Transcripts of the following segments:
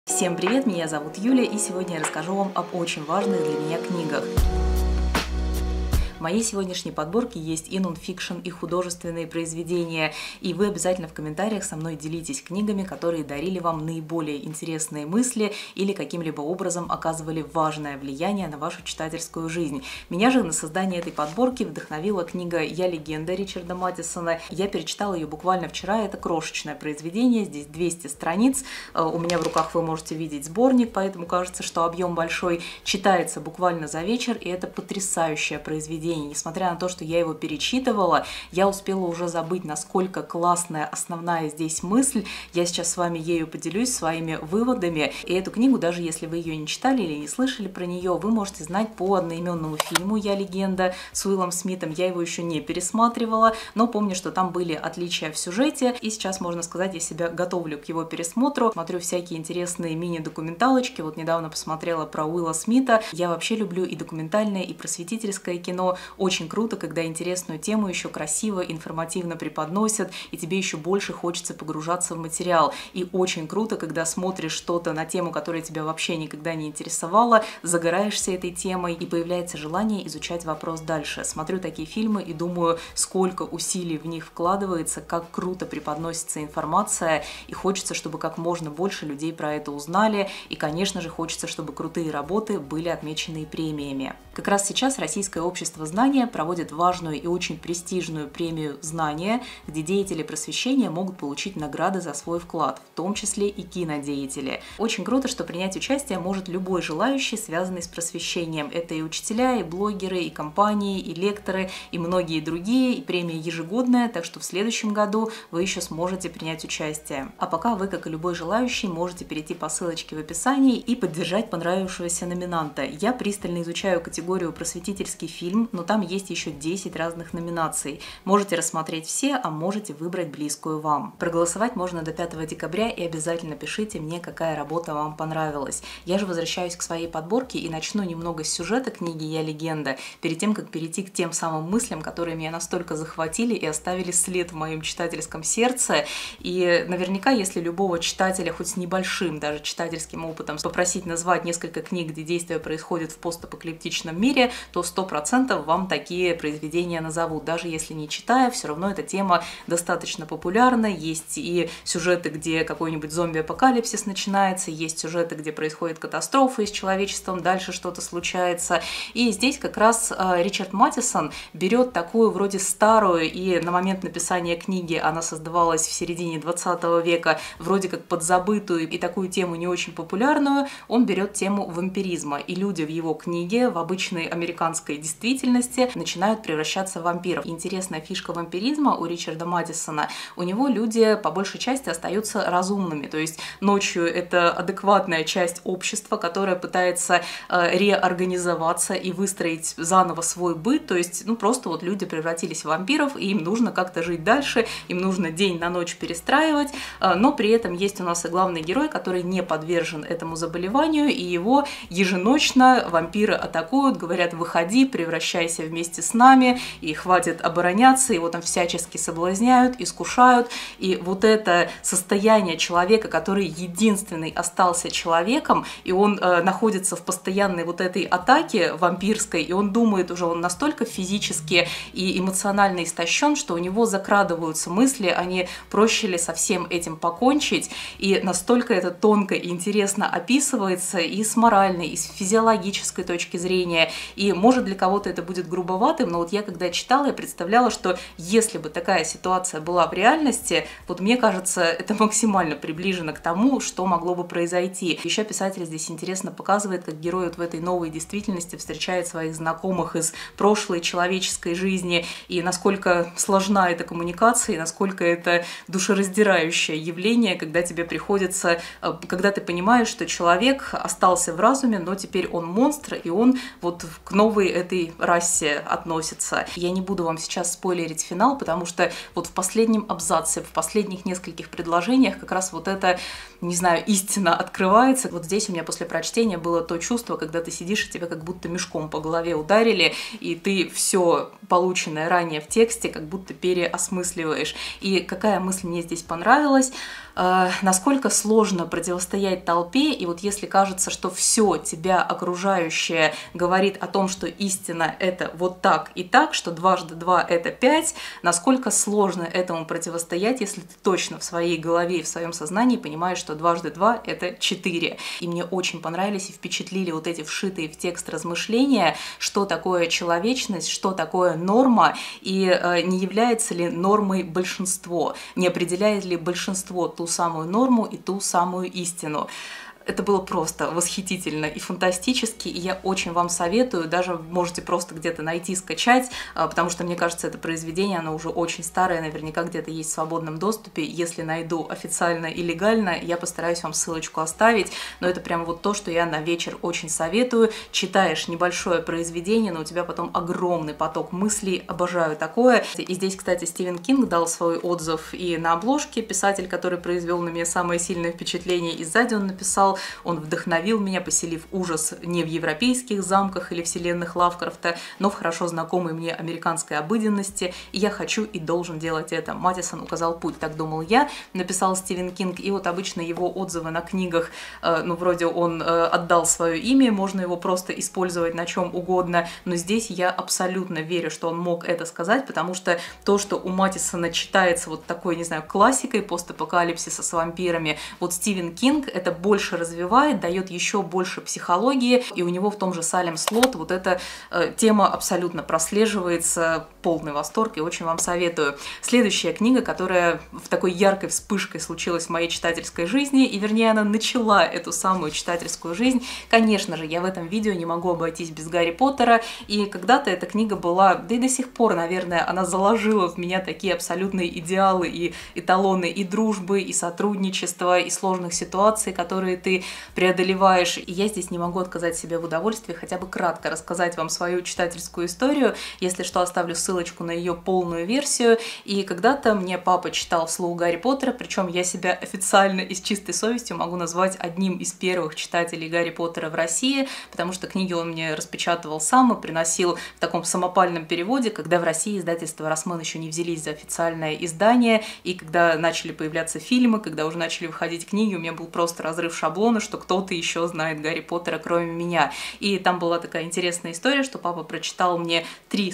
Всем привет, меня зовут Юля, и сегодня я расскажу вам об очень важных для меня книгах. В моей сегодняшней подборке есть и нонфикшн, и художественные произведения, и вы обязательно в комментариях со мной делитесь книгами, которые дарили вам наиболее интересные мысли или каким-либо образом оказывали важное влияние на вашу читательскую жизнь. Меня же на создание этой подборки вдохновила книга «Я легенда» Ричарда Маттисона. Я перечитала ее буквально вчера, это крошечное произведение, здесь 200 страниц, у меня в руках вы можете видеть сборник, поэтому кажется, что объем большой, читается буквально за вечер, и это потрясающее произведение. Несмотря на то, что я его перечитывала, я успела уже забыть, насколько классная основная здесь мысль. Я сейчас с вами ею поделюсь, своими выводами. И эту книгу, даже если вы ее не читали или не слышали про нее, вы можете знать по одноименному фильму «Я легенда» с Уиллом Смитом. Я его еще не пересматривала, но помню, что там были отличия в сюжете. И сейчас, можно сказать, я себя готовлю к его пересмотру. Смотрю всякие интересные мини-документалочки. Вот недавно посмотрела про Уилла Смита. Я вообще люблю и документальное, и просветительское кино. Очень круто, когда интересную тему еще красиво, информативно преподносят, и тебе еще больше хочется погружаться в материал. И очень круто, когда смотришь что-то на тему, которая тебя вообще никогда не интересовала, загораешься этой темой, и появляется желание изучать вопрос дальше. Смотрю такие фильмы и думаю, сколько усилий в них вкладывается, как круто преподносится информация, и хочется, чтобы как можно больше людей про это узнали, и, конечно же, хочется, чтобы крутые работы были отмечены премиями. Как раз сейчас Российское общество знания проводит важную и очень престижную премию «Знания», где деятели просвещения могут получить награды за свой вклад, в том числе и кинодеятели. Очень круто, что принять участие может любой желающий, связанный с просвещением. Это и учителя, и блогеры, и компании, и лекторы, и многие другие. И премия ежегодная, так что в следующем году вы еще сможете принять участие. А пока вы, как и любой желающий, можете перейти по ссылочке в описании и поддержать понравившегося номинанта. Я пристально изучаю категорию «Просветительский фильм», но там есть еще 10 разных номинаций. Можете рассмотреть все, а можете выбрать близкую вам. Проголосовать можно до 5 декабря, и обязательно пишите мне, какая работа вам понравилась. Я же возвращаюсь к своей подборке и начну немного с сюжета книги «Я легенда», перед тем, как перейти к тем самым мыслям, которые меня настолько захватили и оставили след в моем читательском сердце. И наверняка, если любого читателя, хоть с небольшим даже читательским опытом, попросить назвать несколько книг, где действие происходит в постапокалиптичном мире, то 100% вам такие произведения назовут. Даже если не читая, все равно эта тема достаточно популярна. Есть и сюжеты, где какой-нибудь зомби-апокалипсис начинается, есть сюжеты, где происходит катастрофа, и с человечеством дальше что-то случается. И здесь как раз Ричард Маттисон берет такую вроде старую, и на момент написания книги она создавалась в середине 20 века, вроде как подзабытую и такую тему не очень популярную, он берет тему вампиризма. И люди в его книге, в обычной американской действительности, начинают превращаться в вампиров. Интересная фишка вампиризма у Ричарда Маттисона: у него люди по большей части остаются разумными, то есть ночью это адекватная часть общества, которая пытается реорганизоваться и выстроить заново свой быт, то есть просто вот люди превратились в вампиров, и им нужно как-то жить дальше, им нужно день на ночь перестраивать, но при этом есть у нас и главный герой, который не подвержен этому заболеванию, и его еженочно вампиры атакуют, говорят: выходи, превращайся вместе с нами, и хватит обороняться, его там всячески соблазняют, искушают. И вот это состояние человека, который единственный остался человеком, и он находится в постоянной вот этой атаке вампирской, и он думает уже, он настолько физически и эмоционально истощен, что у него закрадываются мысли, а не проще ли со всем этим покончить, и настолько это тонко и интересно описывается и с моральной, и с физиологической точки зрения, и может для кого-то это будет грубоватым, но вот я когда читала, я представляла, что если бы такая ситуация была в реальности, вот мне кажется, это максимально приближено к тому, что могло бы произойти. Еще писатель здесь интересно показывает, как герой вот в этой новой действительности встречает своих знакомых из прошлой человеческой жизни, и насколько сложна эта коммуникация, и насколько это душераздирающее явление, когда тебе приходится, когда ты понимаешь, что человек остался в разуме, но теперь он монстр, и он вот к новой этой расе массе относится. Я не буду вам сейчас спойлерить финал, потому что вот в последнем абзаце, в последних нескольких предложениях как раз вот это, не знаю, истина открывается. Вот здесь у меня после прочтения было то чувство, когда ты сидишь, и тебя как будто мешком по голове ударили, и ты все полученное ранее в тексте как будто переосмысливаешь. И какая мысль мне здесь понравилась? Насколько сложно противостоять толпе, и вот если кажется, что все тебя окружающее говорит о том, что истина это вот так и так, что 2 × 2 это 5, насколько сложно этому противостоять, если ты точно в своей голове и в своем сознании понимаешь, что 2 × 2 это 4. И мне очень понравились и впечатлили вот эти вшитые в текст размышления, что такое человечность, что такое норма, и не является ли нормой большинство, не определяет ли большинство ту самую норму и ту самую истину. Это было просто восхитительно и фантастически, и я очень вам советую, даже можете просто где-то найти, скачать, потому что, мне кажется, это произведение, оно уже очень старое, наверняка где-то есть в свободном доступе. Если найду официально и легально, я постараюсь вам ссылочку оставить, но это прям вот то, что я на вечер очень советую. Читаешь небольшое произведение, но у тебя потом огромный поток мыслей, обожаю такое. И здесь, кстати, Стивен Кинг дал свой отзыв и на обложке, писатель, который произвел на меня самое сильное впечатление, и сзади он написал: он вдохновил меня, поселив ужас не в европейских замках или вселенных Лавкрафта, но в хорошо знакомой мне американской обыденности, и я хочу и должен делать это. Маттисон указал путь, так думал я, написал Стивен Кинг, и вот обычно его отзывы на книгах, ну, вроде он отдал свое имя, можно его просто использовать на чем угодно, но здесь я абсолютно верю, что он мог это сказать, потому что то, что у Маттисона читается вот такой, не знаю, классикой постапокалипсиса с вампирами, вот Стивен Кинг это больше развивает, дает еще больше психологии, и у него в том же Салем Слот вот эта тема абсолютно прослеживается, полный восторг, и очень вам советую. Следующая книга, которая в такой яркой вспышкой случилась в моей читательской жизни, и вернее она начала эту самую читательскую жизнь, конечно же, я в этом видео не могу обойтись без Гарри Поттера, и когда-то эта книга была, да и до сих пор, наверное, она заложила в меня такие абсолютные идеалы и эталоны и дружбы, и сотрудничества, и сложных ситуаций, которые ты преодолеваешь. И я здесь не могу отказать себе в удовольствии хотя бы кратко рассказать вам свою читательскую историю. Если что, оставлю ссылочку на ее полную версию. И когда-то мне папа читал вслух Гарри Поттера, причем я себя официально и с чистой совестью могу назвать одним из первых читателей Гарри Поттера в России, потому что книги он мне распечатывал сам и приносил в таком самопальном переводе, когда в России издательства Россман еще не взялись за официальное издание, и когда начали появляться фильмы, когда уже начали выходить книги, у меня был просто разрыв шаблона, что кто-то еще знает Гарри Поттера, кроме меня. И там была такая интересная история, что папа прочитал мне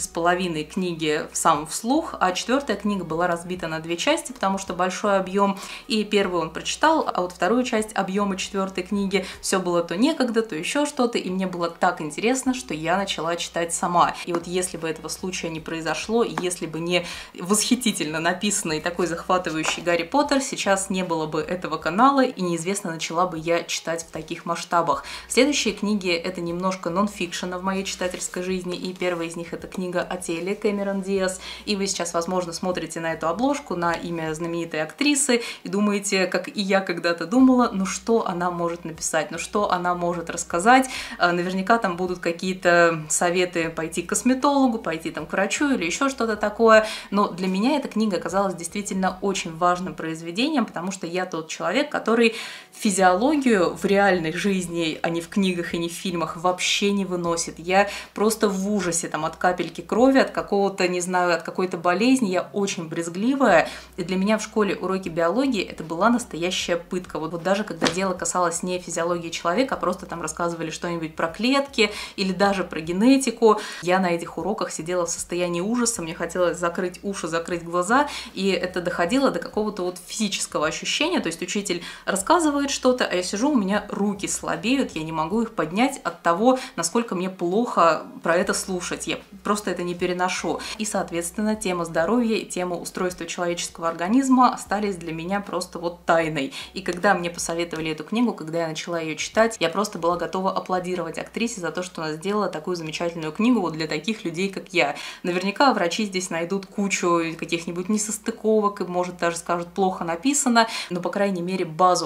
3,5 книги сам вслух, а 4-я книга была разбита на 2 части, потому что большой объем, и первую он прочитал, а вот вторую часть объема 4-й книги все было то некогда, то еще что-то, и мне было так интересно, что я начала читать сама. И вот если бы этого случая не произошло, и если бы не восхитительно написанный такой захватывающий Гарри Поттер, сейчас не было бы этого канала, и неизвестно, начала бы я читать в таких масштабах. Следующие книги — это немножко нон-фикшена в моей читательской жизни, и первая из них — это книга Отелле Кэмерон Диас, и вы сейчас, возможно, смотрите на эту обложку, на имя знаменитой актрисы, и думаете, как и я когда-то думала, ну что она может написать, ну что она может рассказать, наверняка там будут какие-то советы пойти к косметологу, пойти там к врачу или еще что-то такое, но для меня эта книга оказалась действительно очень важным произведением, потому что я тот человек, который физиологию в реальной жизни, а не в книгах и не в фильмах, вообще не выносит. Я просто в ужасе там от капельки крови, от какого-то, не знаю, от какой-то болезни. Я очень брезгливая. И для меня в школе уроки биологии это была настоящая пытка. Вот даже когда дело касалось не физиологии человека, а просто там рассказывали что-нибудь про клетки или даже про генетику, я на этих уроках сидела в состоянии ужаса, мне хотелось закрыть уши, закрыть глаза, и это доходило до какого-то вот физического ощущения, то есть учитель рассказывает что-то, а я сижу, у меня руки слабеют, я не могу их поднять от того, насколько мне плохо про это слушать, я просто это не переношу. И, соответственно, тема здоровья и тема устройства человеческого организма остались для меня просто вот тайной. И когда мне посоветовали эту книгу, когда я начала ее читать, я просто была готова аплодировать актрисе за то, что она сделала такую замечательную книгу вот для таких людей, как я. Наверняка врачи здесь найдут кучу каких-нибудь несостыковок и, может, даже скажут, плохо написано, но, по крайней мере, базу о том,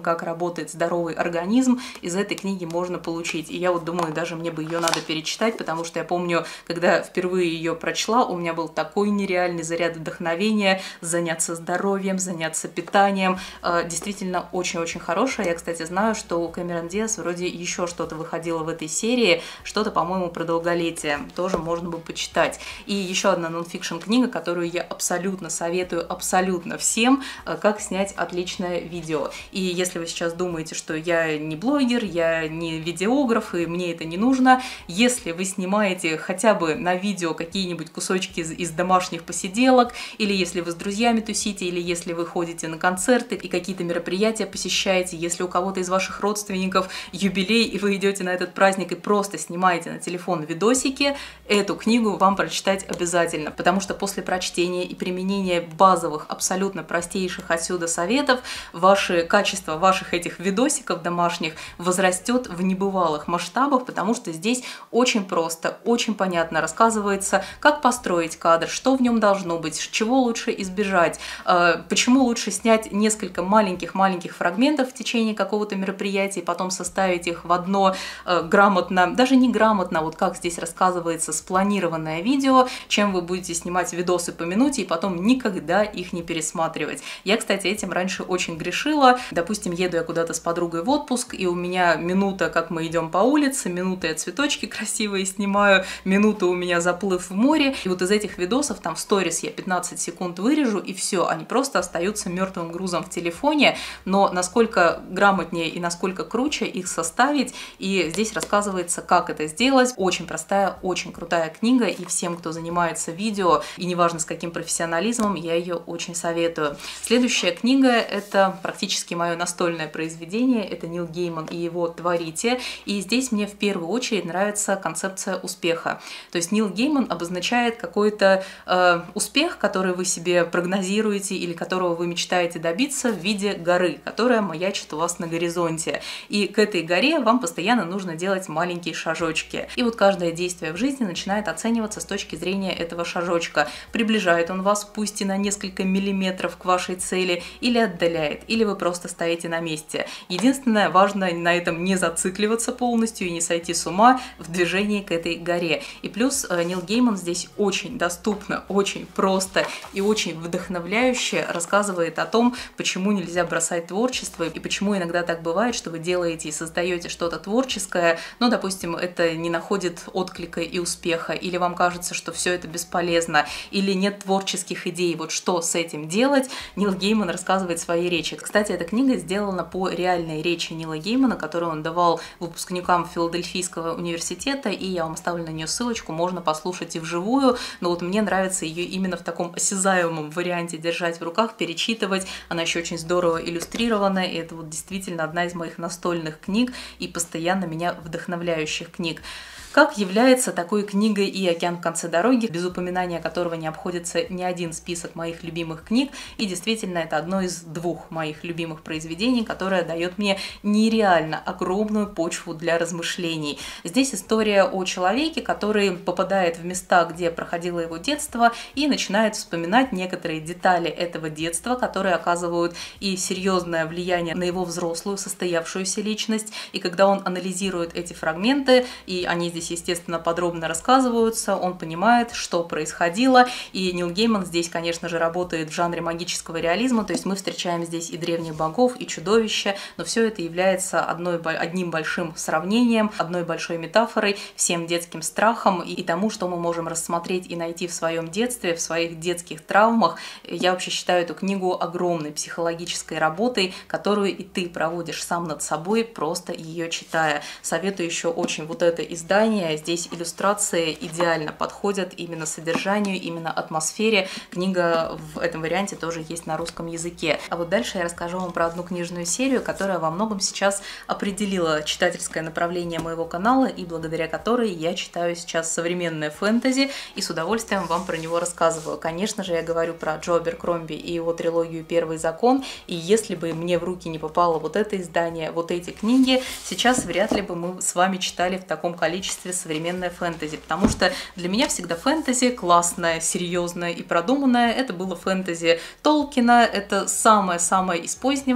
как работает здоровый организм, из этой книги можно получить. И я вот думаю, даже мне бы ее надо перечитать, потому что я помню, когда впервые ее прочла, у меня был такой нереальный заряд вдохновения заняться здоровьем, заняться питанием. Действительно очень-очень хорошая. Я, кстати, знаю, что у Кэмерон Диас вроде еще что-то выходило в этой серии, что-то, по-моему, про долголетие. Тоже можно бы почитать. И еще одна нонфикшн книга, которую я абсолютно советую абсолютно всем, как снять отличное видео. И если вы сейчас думаете, что я не блогер, я не видеограф, и мне это не нужно, если вы снимаете хотя бы на видео какие-нибудь кусочки из домашних посиделок, или если вы с друзьями тусите, или если вы ходите на концерты и какие-то мероприятия посещаете, если у кого-то из ваших родственников юбилей, и вы идете на этот праздник и просто снимаете на телефон видосики, эту книгу вам прочитать обязательно, потому что после прочтения и применения базовых, абсолютно простейших отсюда советов, качество ваших этих видосиков домашних возрастет в небывалых масштабах, потому что здесь очень просто, очень понятно рассказывается, как построить кадр, что в нем должно быть, чего лучше избежать, почему лучше снять несколько маленьких фрагментов в течение какого-то мероприятия, потом составить их в одно грамотно, даже не грамотно, вот как здесь рассказывается, спланированное видео, чем вы будете снимать видосы по минуте и потом никогда их не пересматривать. Я, кстати, этим раньше очень грешила. Допустим, еду я куда-то с подругой в отпуск, и у меня минута, как мы идем по улице, минута я цветочки красивые снимаю, минута у меня заплыв в море, и вот из этих видосов, там в сторис я 15 секунд вырежу, и все, они просто остаются мертвым грузом в телефоне, но насколько грамотнее и насколько круче их составить, и здесь рассказывается, как это сделать. Очень простая, очень крутая книга, и всем, кто занимается видео, и неважно с каким профессионализмом, я ее очень советую. Следующая книга — это практически мое настольное произведение, это Нил Гейман и его «Творите», и здесь мне в первую очередь нравится концепция успеха. То есть Нил Гейман обозначает какой-то успех, который вы себе прогнозируете или которого вы мечтаете добиться в виде горы, которая маячит у вас на горизонте. И к этой горе вам постоянно нужно делать маленькие шажочки. И вот каждое действие в жизни начинает оцениваться с точки зрения этого шажочка. Приближает он вас, пусть и на несколько миллиметров к вашей цели, или отдаляет, или вы просто стоите на месте. Единственное, важно на этом не зацикливаться полностью и не сойти с ума в движении к этой горе. И плюс Нил Гейман здесь очень доступно, очень просто и очень вдохновляюще рассказывает о том, почему нельзя бросать творчество и почему иногда так бывает, что вы делаете и создаете что-то творческое, но, допустим, это не находит отклика и успеха, или вам кажется, что все это бесполезно, или нет творческих идей. Вот что с этим делать, Нил Гейман рассказывает в своей речи. Кстати, эта книга сделана по реальной речи Нила Геймана, которую он давал выпускникам Филадельфийского университета, и я вам оставлю на нее ссылочку, можно послушать и вживую, но вот мне нравится ее именно в таком осязаемом варианте держать в руках, перечитывать. Она еще очень здорово иллюстрирована, и это вот действительно одна из моих настольных книг и постоянно меня вдохновляющих книг. Как является такой книгой и «Океан в конце дороги», без упоминания которого не обходится ни один список моих любимых книг, и действительно это одно из двух моих любимых произведений, которое дает мне нереально огромную почву для размышлений. Здесь история о человеке, который попадает в места, где проходило его детство, и начинает вспоминать некоторые детали этого детства, которые оказывают и серьезное влияние на его взрослую состоявшуюся личность, и когда он анализирует эти фрагменты, и они здесь, естественно, подробно рассказываются, он понимает, что происходило, и Нил Гейман здесь, конечно же, работает в жанре магического реализма, то есть мы встречаем здесь и древних богов, и чудовища, но все это является одним большим сравнением, одной большой метафорой, всем детским страхом и тому, что мы можем рассмотреть и найти в своем детстве, в своих детских травмах. Я вообще считаю эту книгу огромной психологической работой, которую и ты проводишь сам над собой, просто ее читая. Советую еще очень вот это издание. Здесь иллюстрации идеально подходят именно содержанию, именно атмосфере. Книга в этом варианте тоже есть на русском языке. А вот дальше я расскажу вам про одну книжную серию, которая во многом сейчас определила читательское направление моего канала и благодаря которой я читаю сейчас современное фэнтези и с удовольствием вам про него рассказываю. Конечно же, я говорю про Джо Аберкромби и его трилогию «Первый закон», и если бы мне в руки не попало вот это издание, вот эти книги, сейчас вряд ли бы мы с вами читали в таком количестве современное фэнтези, потому что для меня всегда фэнтези классное, серьезное и продуманное. Это было фэнтези Толкина, это самое-самое из позднего был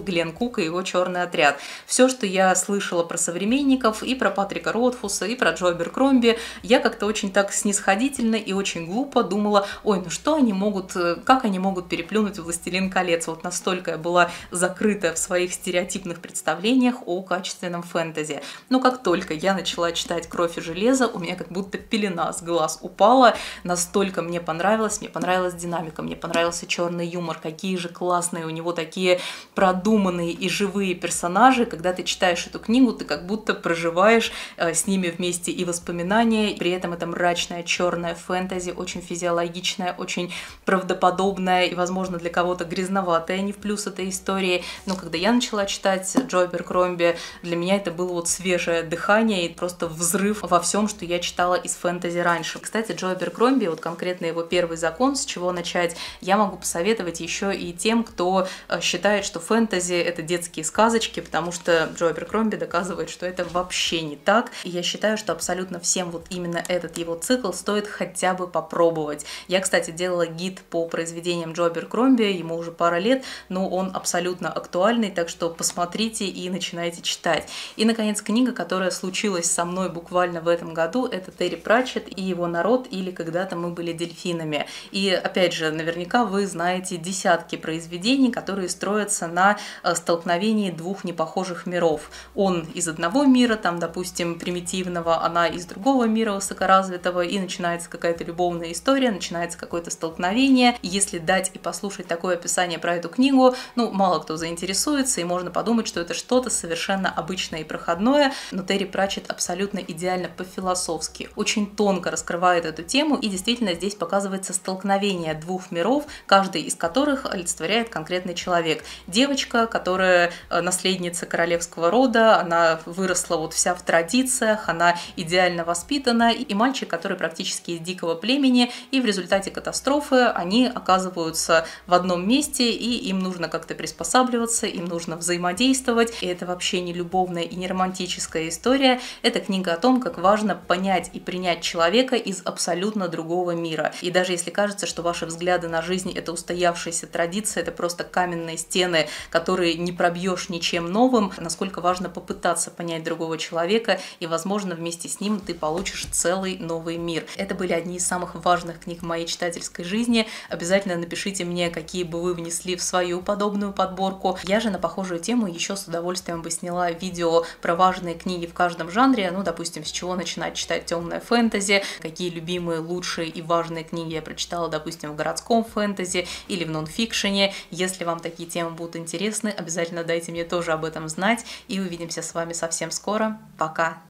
Глен Кук и его «Черный отряд». Все, что я слышала про современников, и про Патрика Ротфуса, и про Джо Аберкромби, я как-то очень так снисходительно и очень глупо думала: ой, ну что они могут, как они могут переплюнуть «Властелин колец». Вот настолько я была закрыта в своих стереотипных представлениях о качественном фэнтези. Но как только я начала читать «Кровь и железо», у меня как будто пелена с глаз упала. Настолько мне понравилась динамика, мне понравился черный юмор, какие же классные у него такие продуманные и живые персонажи. Когда ты читаешь эту книгу, ты как будто проживаешь с ними вместе и воспоминания, при этом это мрачное черное фэнтези, очень физиологичное, очень правдоподобное и, возможно, для кого-то грязноватое, не в плюс этой истории. Но когда я начала читать Джо Аберкромби, для меня это было вот свежее дыхание и просто взрыв во всем, что я читала из фэнтези раньше. Кстати, Джо Аберкромби, вот конкретно его «Первый закон», с чего начать, я могу посоветовать еще и тем, кто считает, что фэнтези — это детские сказочки, потому что Джо Аберкромби доказывает, что это вообще не так. И я считаю, что абсолютно всем вот именно этот его цикл стоит хотя бы попробовать. Я, кстати, делала гид по произведениям Джо Аберкромби, ему уже пара лет, но он абсолютно актуальный, так что посмотрите и начинайте читать. И, наконец, книга, которая случилась со мной буквально в этом году, это Терри Пратчетт и его «Народ», или «Когда-то мы были дельфинами». И, опять же, наверняка вы знаете десятки произведений, которые строятся на столкновении двух непохожих миров. Он из одного мира, там, допустим, примитивного, она из другого мира высокоразвитого, и начинается какая-то любовная история, начинается какое-то столкновение. Если дать и послушать такое описание про эту книгу, ну, мало кто заинтересуется, и можно подумать, что это что-то совершенно обычное и проходное, но Терри Пратчетт абсолютно идеально по-философски, очень тонко раскрывает эту тему, и действительно здесь показывается столкновение двух миров, каждый из которых олицетворяет конкретный человек. Девочка, которая наследница королевского рода, она выросла вот вся в традициях, она идеально воспитана, и мальчик, который практически из дикого племени, и в результате катастрофы они оказываются в одном месте, и им нужно как-то приспосабливаться, им нужно взаимодействовать, и это вообще не любовная и не романтическая история, это книга о том, как важно понять и принять человека из абсолютно другого мира. И даже если кажется, что ваши взгляды на жизнь — это устоявшаяся традиция, это просто каменные стены, которые не пробьешь ничем новым, насколько важно попытаться понять другого человека, и, возможно, вместе с ним ты получишь целый новый мир. Это были одни из самых важных книг в моей читательской жизни. Обязательно напишите мне, какие бы вы внесли в свою подобную подборку. Я же на похожую тему еще с удовольствием бы сняла видео про важные книги в каждом жанре, ну, допустим, с чего начинать читать темное фэнтези, какие любимые, лучшие и важные книги я прочитала, допустим, в городском фэнтези или в нонфикшене. Если вам такие темы будут интересны, обязательно дайте мне тоже об этом знать, и увидимся с вами совсем скоро. Пока!